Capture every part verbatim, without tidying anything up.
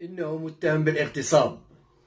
إنه متهم بالاغتصاب.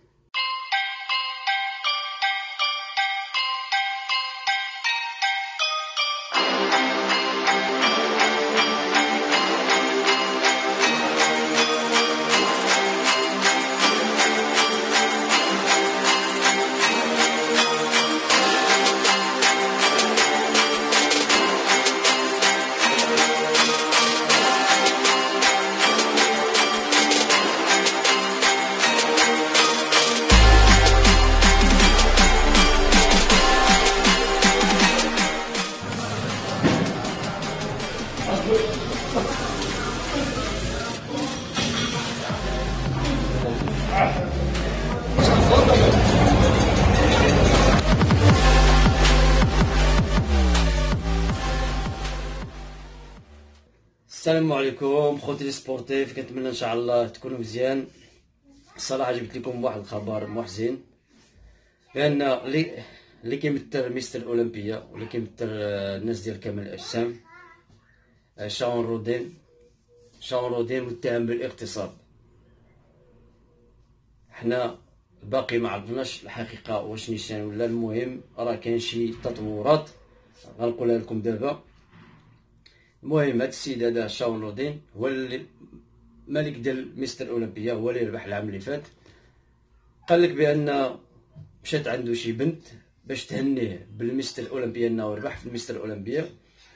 السلام عليكم خوتي لي سبورتيف، كنتمنى ان شاء الله تكونوا مزيان. الصراحه جبت لكم واحد الخبر محزن، بان اللي اللي كيمثل مستر اولمبيا واللي كيمثل الناس ديال كمال الاجسام شاون رودين شاون رودين متهم بالاغتصاب. حنا باقي ما عرفناش الحقيقه واش نيشان ولا، المهم راه كاين شي تطورات غنقولها لكم دابا. المهم هاد السيد هذا شاون رودين هو اللي ملك ديال مستر اولمبيا، هو اللي ربح العام اللي فات. قال لك بان مشات عنده شي بنت باش تهنيه بالمستر اولمبيا انه ربح في المستر اولمبيا.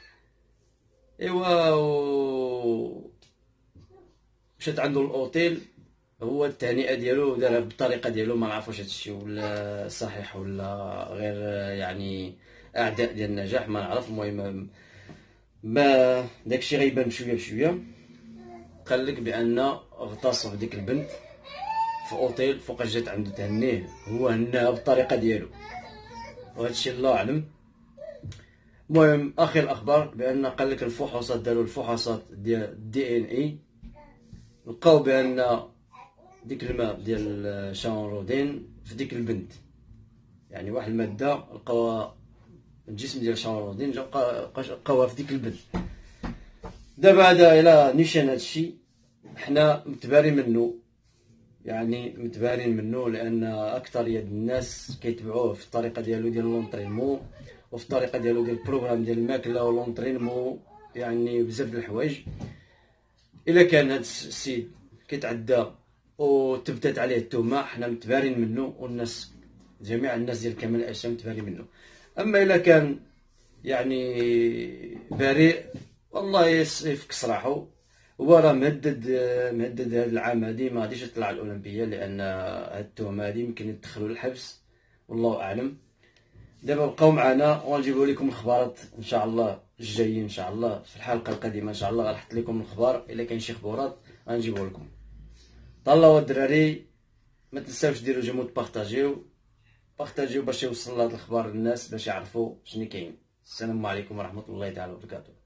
ايوا و... مشات عنده الاوتيل، هو التهنئه ديالو دارها بالطريقه ديالو، ما نعرفوش هادشي ولا صحيح ولا غير يعني اعداء ديال النجاح، ما نعرف. المهم ما داكشي غيبان بشويه بشويه. قال لك بان اغتصب ديك البنت في اوتيل، فوقاش جات عنده تهنيه، هو هناها بالطريقه ديالو، وهادشي الله اعلم. المهم اخر الاخبار بان قال لك الفحوصات داروا الفحوصات ديال دي ان اي، لقاو بان ديك الماء ديال شاون رودين في ديك البنت، يعني واحد الماده لقاوها الجسم ديال شاون رودين لقاوها في ديك البنت. دابا هذا الى نيشان هادشي حنا متبارين منه، يعني متبارين منه لان اكثريه الناس كيتبعوه في الطريقه ديالو ديال لونطرينمون وفي الطريقه ديالو ديال البروغرام ديال الماكله ولونطرينمون، يعني بزاف د الحوايج. الا كان هاد السيد كيتعدى وتبتات عليه التهمه، حنا متبارين منه، والناس جميع الناس ديال كمال الاجسام متبارين منه. اما الا كان يعني بريء، والله يفك سراحو. هو راه مهدد مهدد هذا العام هادي ما غاديش يطلع الاولمبيه، لان هاد التهمه هادي يمكن يدخلوا للحبس، والله اعلم. دابا بقاو معنا وغنجيبوا لكم الخبارات ان شاء الله الجايين، ان شاء الله في الحلقه القادمه ان شاء الله غنحط لكم الخبار. الا كاين شي خبرات غنجيبوا لكم. طلعوا الدراري، ما تنساوش ديروا جيمو بارطاجيو بارطاجيو باش يوصل هاد الخبار للناس باش يعرفوا شنو كاين. السلام عليكم ورحمه الله تعالى وبركاته.